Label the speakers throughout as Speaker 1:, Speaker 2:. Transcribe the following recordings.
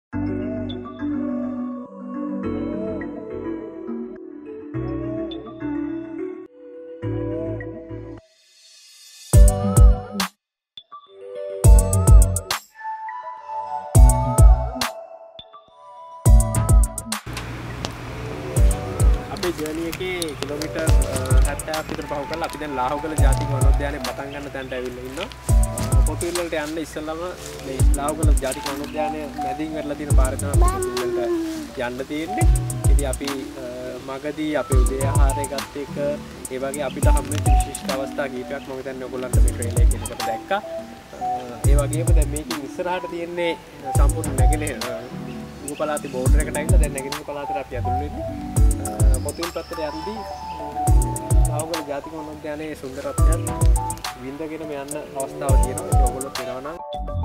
Speaker 1: Journey එකේ kilometre 70ක් විතර පහු කරලා අපි දැන් ලාහුගල ජාතික වනෝද්‍යානයේ පටන් ගන්න තැනට ඇවිල්ලා ඉන්නවා. පොතුවිල් වලට යන්න ඉස්සෙල්ලාම මේ ලාහුගල ජාතික වනෝද්‍යානයේ මැදින් වෙරලා තියෙන පාරේ තමයි පොතුවිල් වලට යන්න තියෙන්නේ. ඉතින් අපි මගදී අපේ උදේ ආහාරය ගත්ත එක ඒ වගේ අපිට හම්බෙච්ච විශිෂ්ට අවස්ථා කීපයක් මම හිතන්නේ ඔයගොල්ලන්ට මේ ට්‍රේලර් එකේ ඉස්සරහට දැක්කා. ඒ වගේම දැන් මේකෙන් ඉස්සරහට තියෙන්නේ සම්පූර්ණ නැගෙනහිර පළාතේ බෝඩර් එකට ඇවිල්ලා දැන් නැගෙනහිර පළාතට අපි ඇතුල් වෙන්නේ. පොතුවිල් පැත්තට යද්දී ලාහුගල ජාතික වනෝද්‍යානයේ සුන්දරත්වයන් විඳගෙන යන්න අවස්ථාවක් තියෙනවා. ඒක ඔයගොල්ලෝ වෙනවා නම්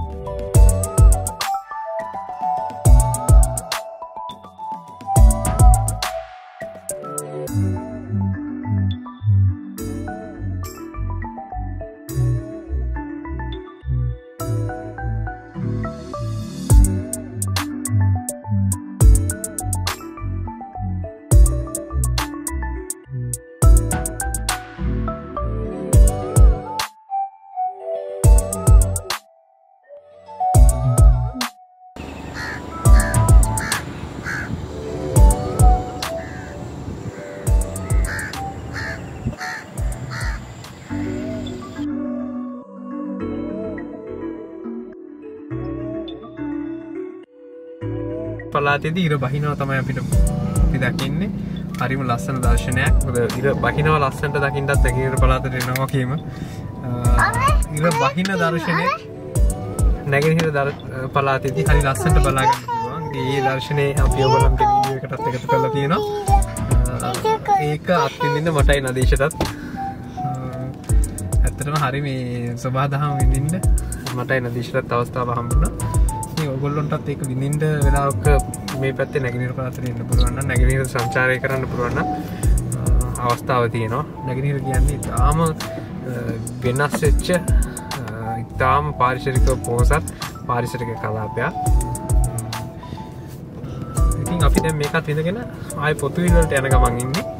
Speaker 1: පළාතේදී ඉර බහිනවා තමයි අපිට දකින්නේ. හරිම ලස්සන දර්ශනයක්. මොකද ඉර බහිනවා ලස්සනට දකින්නත් නැගෙනහිර පළාතට එනවා වගේම ඉර බහින දර්ශනය නැගෙනහිර පළාතේදී හරි ලස්සනට බලා ගන්න පුළුවන්. මේ දර්ශනේ අපි ඔයගොල්ලන්ට වීඩියෝ එකටත් එකතු කරලා තියෙනවා. ඒක අත්විඳින්න මටයි නදීෂටත් ඇත්තටම හරි මේ සබහාදහම විඳින්න මටයි නදීෂටත් අවස්ථාව හම්බුණා. ඔයගොල්ලන්ටත් ඒක විඳින්න වෙලාවක මේ පැත්තේ නැගෙනහිර පළාතට එන්න පුළුවන් නම් නැගෙනහිර සංචාරය කරන්න පුළුවන් නම් අවස්ථාව තියෙනවා. නැගෙනහිර කියන්නේ ඊටාම වෙනස් වෙච්ච ඊටාම පාරිසරික පොහොසත් පාරිසරික කලාපයක්. ඉතින් අපි දැන් මේකත් විඳගෙන ආයේ පොතුවිල් වලට යන ගමන් ඉන්නේ.